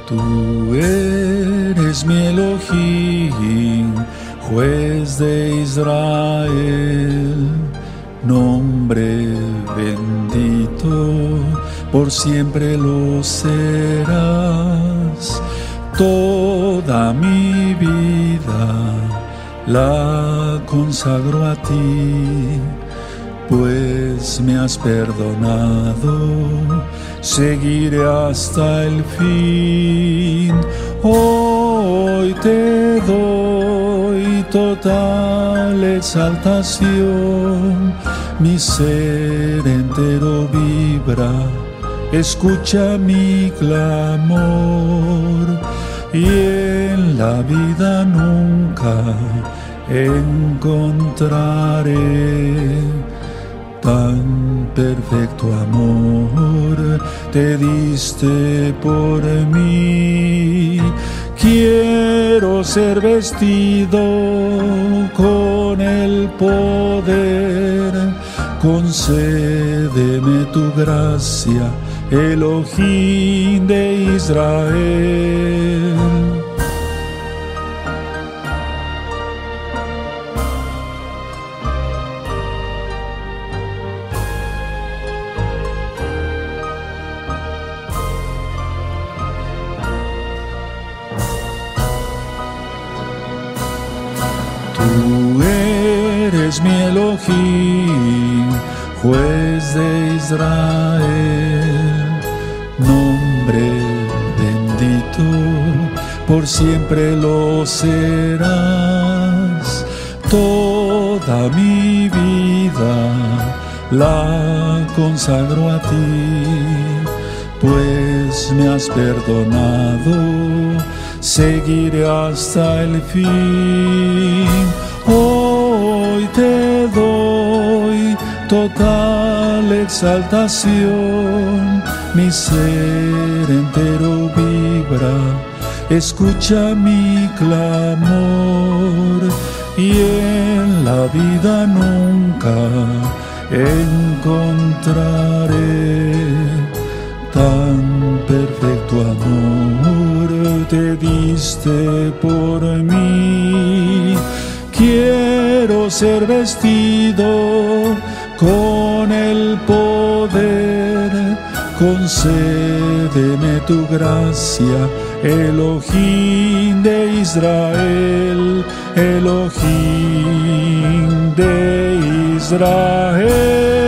Tú eres mi Elohim, juez de Israel, nombre bendito, por siempre lo serás. Toda mi vida la consagro a ti, pues me has perdonado, seguiré hasta el fin. Hoy te doy total exaltación, mi ser entero vibra, escucha mi clamor, y en la vida nunca encontraré tan perfecto amor. Te diste por mí. Quiero ser vestido con el poder. Concédeme tu gracia, Elohim de Israel. Tú eres mi Elohim, juez de Israel, nombre bendito, por siempre lo serás. Toda mi vida la consagro a ti, pues me has perdonado, seguiré hasta el fin. Hoy te doy total exaltación, mi ser entero vibra, escucha mi clamor, y en la vida nunca encontraré tan perfecto amor. Te diste por mí. Quiero ser vestido con el poder. Concédeme tu gracia, Elohim de Israel, Elohim de Israel.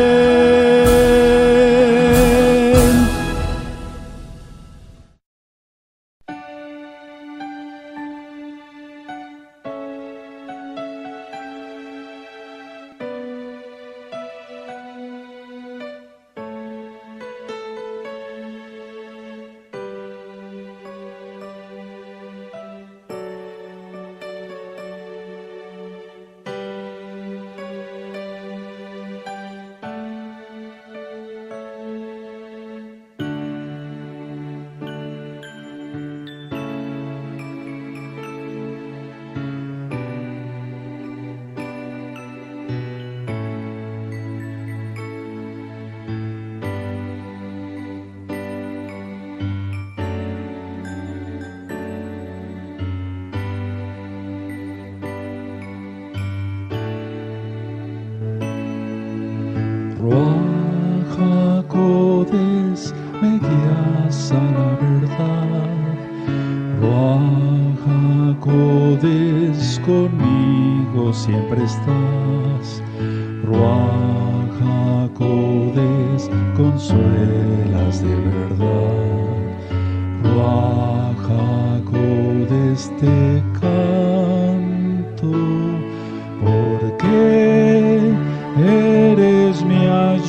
Ruach HaKodesh, me guías a la verdad. Ruach HaKodesh, conmigo siempre estás. Ruach HaKodesh, consuelas de verdad. Ruach HaKodesh, te canto, porque eres mi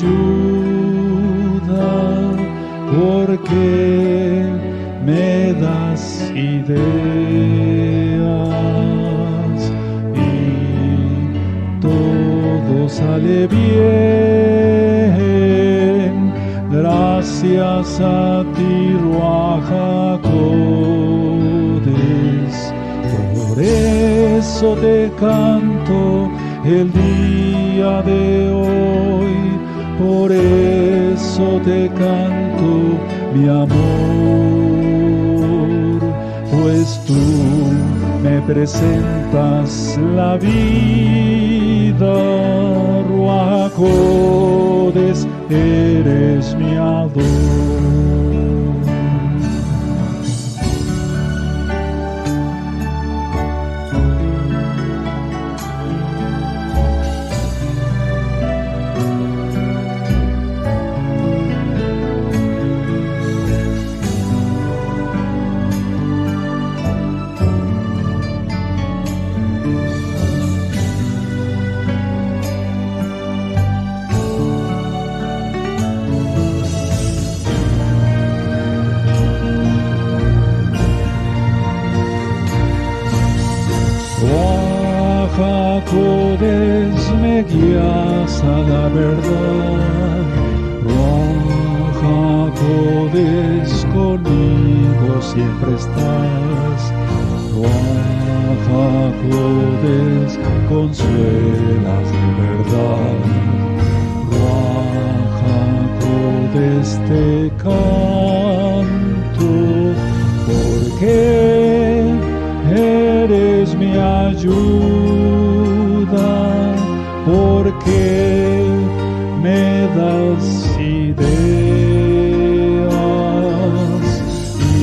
ayuda, porque me das ideas y todo sale bien. Gracias a ti, Ruach HaKodesh. Por eso te canto el día de hoy, por eso te canto mi amor. pues tú me presentas la vida. Ruach HaKodesh, eres mi Adón. HaKodesh, me guías a la verdad. Ruach HaKodesh, conmigo siempre estás. Ruach HaKodesh, consuelas de verdad. Ruach HaKodesh, te canto, porque eres mi ayuda, porque me das ideas y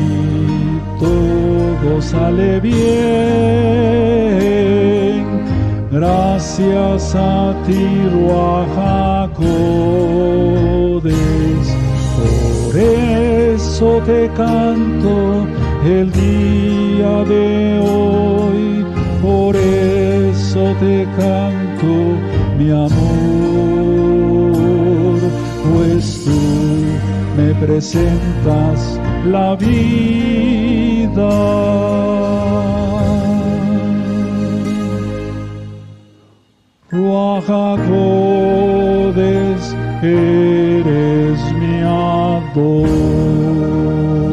todo sale bien. Gracias a ti, Ruach HaKodesh, por eso te canto el día de hoy, por eso te canto mi amor, pues tú me presentas la vida. Ruach HaKodesh, eres mi Adón.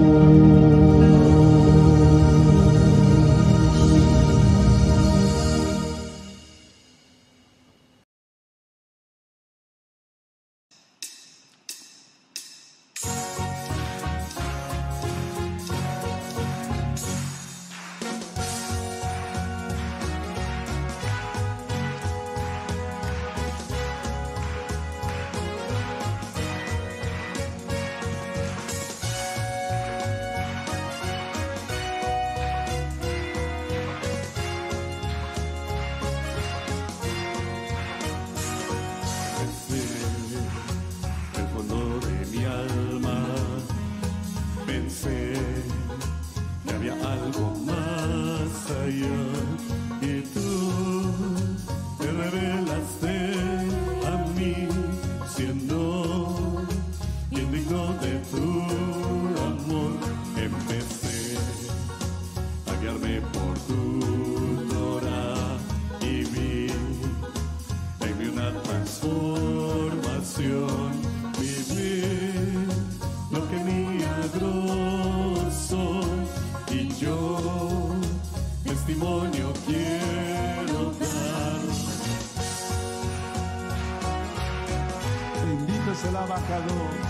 El abacados.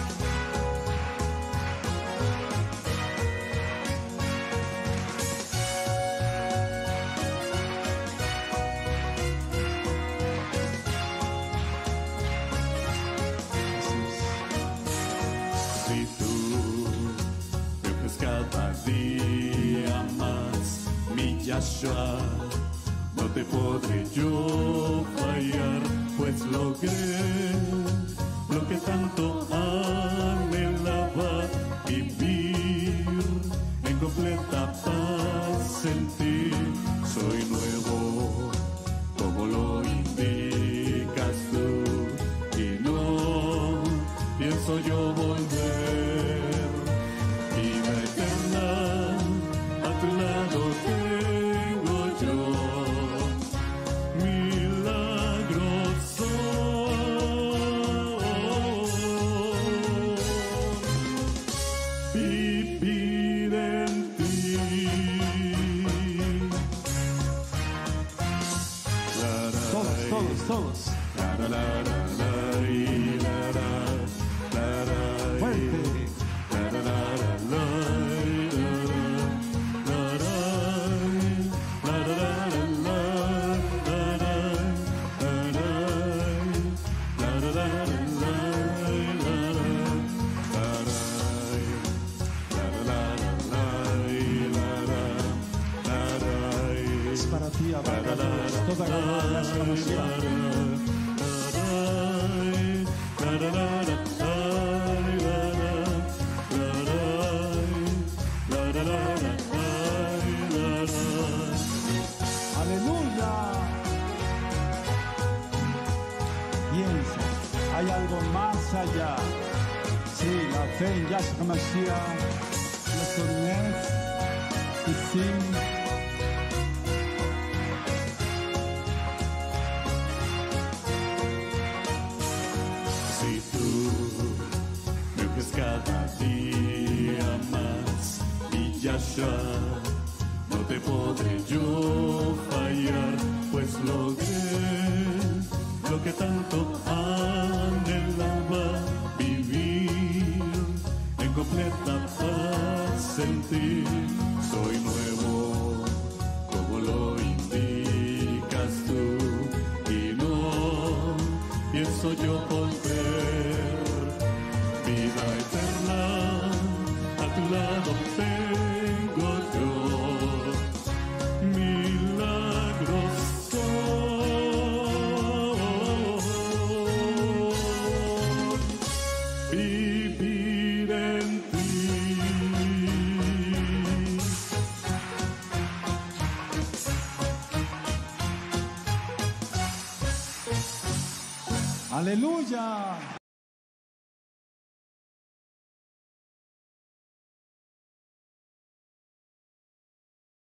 Si tú me ofreces cada día más, mi Yahshua, no te podré yo fallar, pues logré lo que tanto anhelaba, vivir en completa paz en ti. Soy nuevo, como lo indicas tú, y no pienso yo volver. Vida eterna, a tu lado tengo yo, milagroso. Bacados, toda gloria hacia Mashiach. Aleluya. Piensa, hay algo más allá. Sí, la fe en Yahshua Mashiach, la soledad y sin. Si tú me ves cada día más, y Yahshua, no te podré yo fallar, pues logré lo que tanto anhelaba, vivir en completa paz en ti. Soy nuevo, como lo indicas tú, y no pienso yo volver. Vida eterna, a tu lado tengo yo, milagros son, vivir en ti. Aleluya.